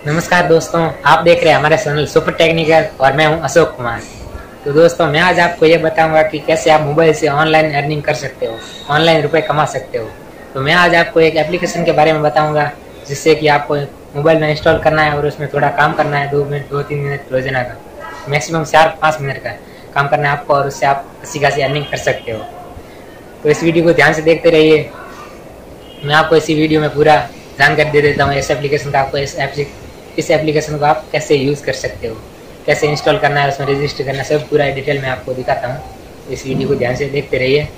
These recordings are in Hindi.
नमस्कार दोस्तों, आप देख रहे हैं हमारे चैनल सुपर टेक्निकल और मैं हूं अशोक कुमार। तो दोस्तों, मैं आज आपको ये बताऊंगा कि कैसे आप मोबाइल से ऑनलाइन अर्निंग कर सकते हो, ऑनलाइन रुपए कमा सकते हो। तो मैं आज आपको एक एप्लीकेशन के बारे में बताऊंगा जिससे कि आपको मोबाइल में इंस्टॉल करना है और उसमें थोड़ा काम करना है। 2 मिनट रोजाना का, मैक्सिमम 4-5 मिनट का काम करना है आपको और उससे आप अच्छी खासी अर्निंग कर सकते हो। तो इस वीडियो को ध्यान से देखते रहिए। मैं आपको इसी वीडियो में पूरा जानकारी दे देता हूँ इस एप्लीकेशन का। आपको इस एप्लीकेशन को आप कैसे यूज़ कर सकते हो, कैसे इंस्टॉल करना है, उसमें रजिस्टर करना है, सब पूरा डिटेल में आपको दिखाता हूँ। इस वीडियो को ध्यान से देखते रहिए।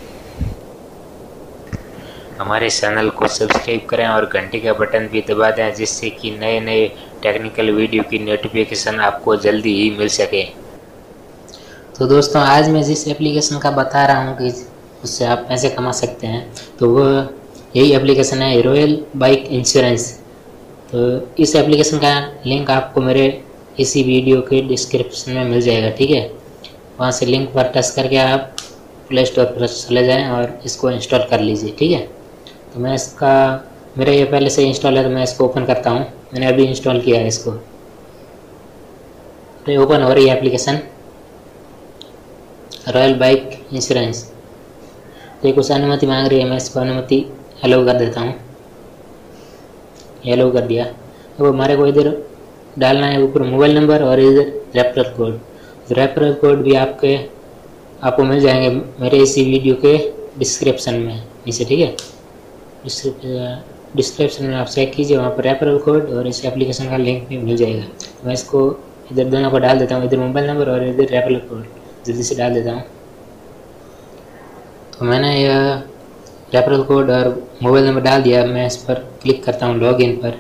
हमारे चैनल को सब्सक्राइब करें और घंटी का बटन भी दबा दें जिससे कि नए नए टेक्निकल वीडियो की नोटिफिकेशन आपको जल्दी ही मिल सके। तो दोस्तों, आज मैं जिस एप्लीकेशन का बता रहा हूँ कि उससे आप पैसे कमा सकते हैं, तो वो यही एप्लीकेशन है, रॉयल बाइक इंश्योरेंस। तो इस एप्लीकेशन का लिंक आपको मेरे इसी वीडियो के डिस्क्रिप्शन में मिल जाएगा, ठीक है। वहाँ से लिंक पर टच करके आप प्ले स्टोर पर चले जाएं और इसको इंस्टॉल कर लीजिए, ठीक है। तो मैं मेरा ये पहले से इंस्टॉल है, तो मैं इसको ओपन करता हूँ। मैंने अभी इंस्टॉल किया है इसको। तो ओपन हो रही है एप्लीकेशन रॉयल बाइक इंश्योरेंस। तो ये कुछ अनुमति मांग रही है, मैं इसको अनुमति अलाउ कर देता हूँ। अलाउ कर दिया। अब हमारे को इधर डालना है ऊपर मोबाइल नंबर और इधर रेफरल कोड। तो रेफरल कोड भी आपको मिल जाएंगे मेरे इसी वीडियो के डिस्क्रिप्शन में नीचे, ठीक है। डिस्क्रिप्शन में आप चेक कीजिए, वहाँ पर रेफरल कोड और इस एप्लीकेशन का लिंक भी मिल जाएगा। तो मैं इसको इधर दोनों को डाल देता हूँ, इधर मोबाइल नंबर और इधर रेफरल कोड जल्दी से डाल देता हूँ। तो मैंने यह रेफरल कोड और मोबाइल नंबर डाल दिया। मैं इस पर क्लिक करता हूँ लॉगिन पर।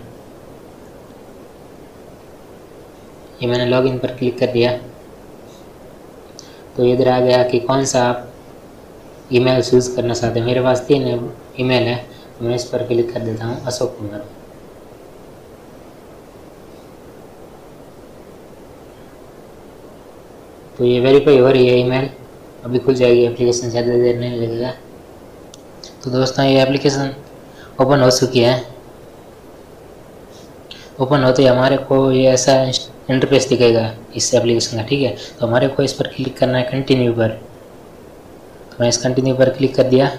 ये मैंने लॉगिन पर क्लिक कर दिया। तो इधर आ गया कि कौन सा आप ईमेल चूज़ करना चाहते हैं। मेरे पास 3 ईमेल है, तो मैं इस पर क्लिक कर देता हूँ, अशोक कुमार। तो ये वेरीफाई हो रही है ईमेल, अभी खुल जाएगी एप्लीकेशन, ज़्यादा देर नहीं लगेगा। तो दोस्तों, ये एप्लीकेशन ओपन हो चुकी है। ओपन होते ही हमारे को ये ऐसा इंटरफेस दिखेगा इस एप्लीकेशन का, ठीक है। तो हमारे को इस पर क्लिक करना है कंटिन्यू पर। तो मैं इस कंटिन्यू पर क्लिक कर दिया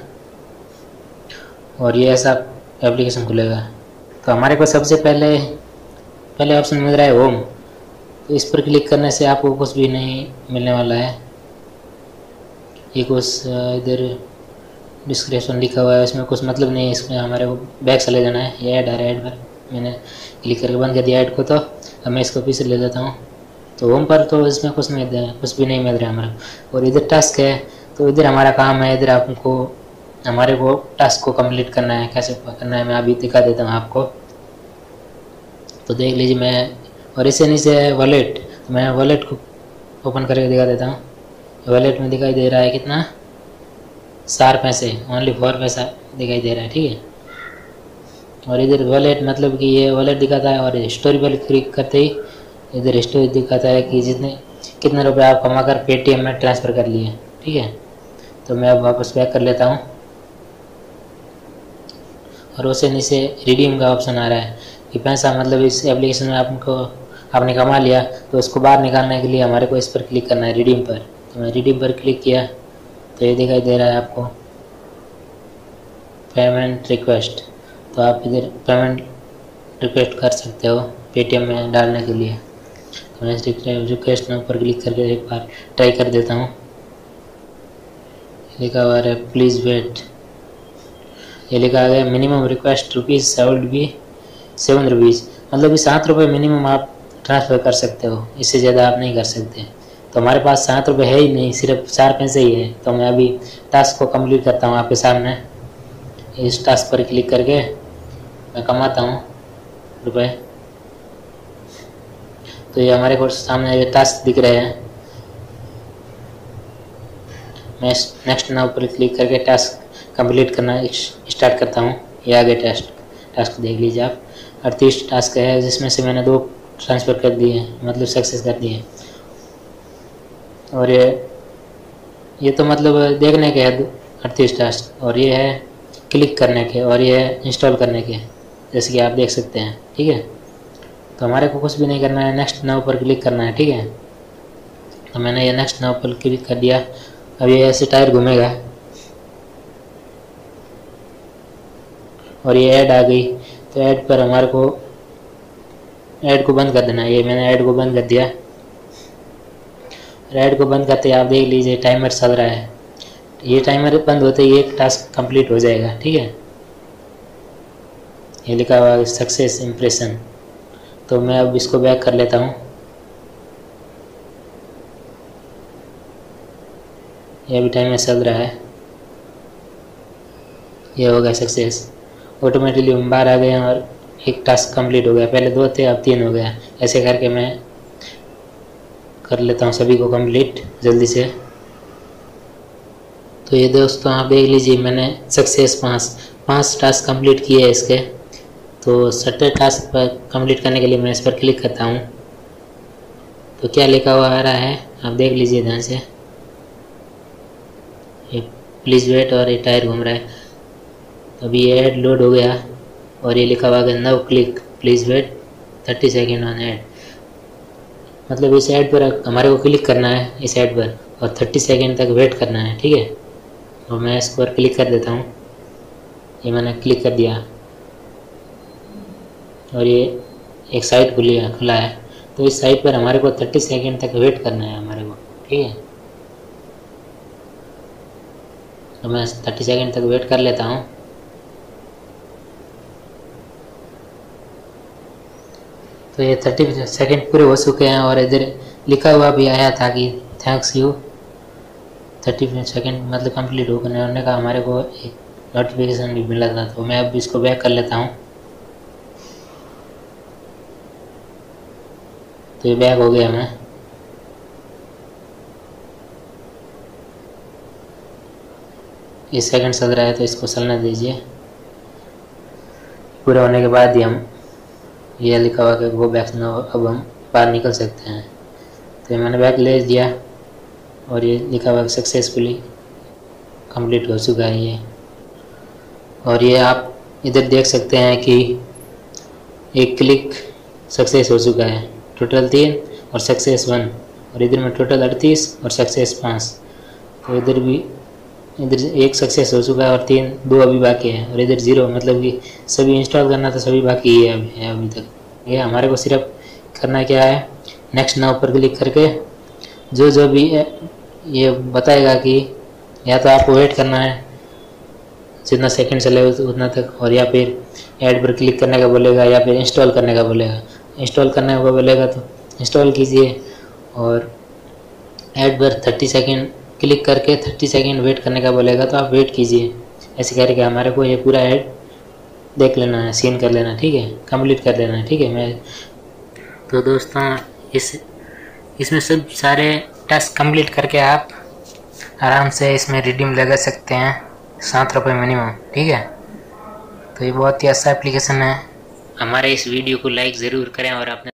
और ये ऐसा एप्लीकेशन खुलेगा। तो हमारे को सबसे पहले ऑप्शन मिल रहा है होम। तो इस पर क्लिक करने से आपको कुछ भी नहीं मिलने वाला है। ये कुछ इधर डिस्क्रिप्शन लिखा हुआ है, इसमें कुछ मतलब नहीं है। इसमें हमारे को बैक चले जाना है। ये ऐड आ रहा है, ऐड पर मैंने क्लिक करके बंद कर दिया ऐड को। तो अब मैं इसको पीछे ले लेता हूँ। तो होम पर तो इसमें कुछ भी नहीं मिल रहा है हमारा। और इधर टास्क है, तो इधर हमारा काम है। इधर हमारे को टास्क को कंप्लीट करना है। कैसे करना है मैं अभी दिखा देता हूँ आपको। तो देख लीजिए, मैं और इससे नीचे है वॉलेट। तो मैं वॉलेट को ओपन करके दिखा देता हूँ। वॉलेट में दिखाई दे रहा है कितना, 4 पैसे, ओनली 4 पैसा दिखाई दे रहा है, ठीक है। और इधर वॉलेट मतलब कि ये वॉलेट दिखाता है। और स्टोरी पर क्लिक करते ही इधर स्टोरी दिखाता है कि कितने रुपए आप कमाकर पेटीएम में ट्रांसफ़र कर लिए, ठीक है। तो मैं अब वापस बैक कर लेता हूँ। और उससे नीचे रिडीम का ऑप्शन आ रहा है कि पैसा, मतलब इस एप्लीकेशन में आपने कमा लिया, तो उसको बाहर निकालने के लिए हमारे को इस पर क्लिक करना है, रिडीम पर। तो मैं रिडीम पर क्लिक किया तो ये दिखाई दे रहा है आपको पेमेंट रिक्वेस्ट। तो आप इधर पेमेंट रिक्वेस्ट कर सकते हो पेटीएम में डालने के लिए। तो मैं रिक्वेस्ट में ऊपर क्लिक करके एक बार ट्राई कर देता हूँ। लिखा हुआ है प्लीज़ वेट। ये लिखा गया मिनिमम रिक्वेस्ट ₹7, मतलब 7 रुपये मिनिमम आप ट्रांसफ़र कर सकते हो, इससे ज़्यादा आप नहीं कर सकते। तो हमारे पास 7 रुपये है ही नहीं, सिर्फ 4 पैसे ही है। तो मैं अभी टास्क को कंप्लीट करता हूँ आपके सामने। इस टास्क पर क्लिक करके मैं कमाता हूँ रुपए। तो ये हमारे को सामने ये टास्क दिख रहे हैं। मैं नेक्स्ट नाउ पर क्लिक करके टास्क कंप्लीट करना स्टार्ट करता हूँ। ये आगे टास्क देख लीजिए आप। 38 टास्क है, जिसमें से मैंने 2 ट्रांसफ़र कर दिए हैं, मतलब सक्सेस कर दिए। और ये तो मतलब देखने के है 38 टास्क, और ये है क्लिक करने के, और ये है इंस्टॉल करने के, जैसे कि आप देख सकते हैं, ठीक है। तो हमारे को कुछ भी नहीं करना है, नेक्स्ट नाउ पर क्लिक करना है, ठीक है। तो मैंने ये नेक्स्ट नाउ पर क्लिक कर दिया। अब ये ऐसे टायर घूमेगा और ये ऐड आ गई। तो ऐड पर हमारे को ऐड को बंद कर देना है। ये मैंने ऐड को बंद कर दिया। ऐड को बंद करते आप देख लीजिए टाइमर चल रहा है। ये टाइमर बंद होते ही एक टास्क कंप्लीट हो जाएगा, ठीक है। ये लिखा हुआ है सक्सेस इम्प्रेशन। तो मैं अब इसको बैक कर लेता हूँ। ये अभी टाइमर चल रहा है। ये हो गया सक्सेस। ऑटोमेटिकली हम बाहर आ गए हैं और एक टास्क कंप्लीट हो गया। पहले 2 थे, अब 3 हो गया। ऐसे करके मैं कर लेता हूँ सभी को कंप्लीट जल्दी से। तो ये दोस्तों आप देख लीजिए मैंने सक्सेस 5 टास्क कंप्लीट किए हैं इसके। तो 6 टास्क पर कंप्लीट करने के लिए मैं इस पर क्लिक करता हूँ। तो क्या लिखा हुआ आ रहा है आप देख लीजिए ध्यान से। ये प्लीज़ वेट और ये टायर घूम रहा है। तो अभी ये ऐड लोड हो गया और ये लिखा हुआ है now click please wait 30 second on ad. मतलब इस ऐड पर हमारे को क्लिक करना है, इस ऐड पर, और 30 सेकेंड तक वेट करना है, ठीक है। तो मैं इस पर क्लिक कर देता हूँ। ये मैंने क्लिक कर दिया और ये एक साइट खुला है। तो इस साइट पर हमारे को 30 सेकेंड तक वेट करना है हमारे को, ठीक है। तो मैं 30 सेकेंड तक वेट कर लेता हूँ। तो ये 30 सेकेंड पूरे हो चुके हैं और इधर लिखा हुआ भी आया था कि थैंक्स यू 30 सेकेंड मतलब कंप्लीट होने का हमारे को एक नोटिफिकेशन भी मिला था। तो मैं अब इसको बैक कर लेता हूँ। तो ये बैक हो गया मैं। इस सेकंड चल रहा है तो इसको चलने दीजिए। पूरा होने के बाद ही हम ये लिखा हुआ कि गो बैक नाउ, अब हम बाहर निकल सकते हैं। तो मैंने बैक ले दिया और ये लिखा हुआ सक्सेसफुली कंप्लीट हो चुका है ये। और ये आप इधर देख सकते हैं कि एक क्लिक सक्सेस हो चुका है। टोटल 3 और सक्सेस 1, और इधर में टोटल 38 और सक्सेस 5। तो इधर एक सक्सेस हो चुका है और 2 अभी बाकी है, और इधर 0 मतलब कि सभी इंस्टॉल करना तो सभी बाकी ही है अभी तक। ये हमारे को सिर्फ करना क्या है, नेक्स्ट नाउ पर क्लिक करके जो भी ये बताएगा कि या तो आपको वेट करना है जितना सेकंड चले उतना तक, और या फिर ऐड पर क्लिक करने का बोलेगा, या फिर इंस्टॉल करने का बोलेगा। इंस्टॉल करने का बोलेगा तो इंस्टॉल कीजिए, और ऐड पर 30 सेकंड क्लिक करके 30 सेकंड वेट करने का बोलेगा तो आप वेट कीजिए। ऐसे करके हमारे को ये पूरा ऐड देख लेना है, सीन कर लेना, ठीक है, कंप्लीट कर देना है, ठीक है। मैं तो दोस्तों इसमें सब सारे टास्क कंप्लीट करके आप आराम से इसमें रिडीम लगा सकते हैं 7 रुपये मिनिमम, ठीक है। तो ये बहुत ही अच्छा एप्लीकेशन है। हमारे इस वीडियो को लाइक ज़रूर करें और अपने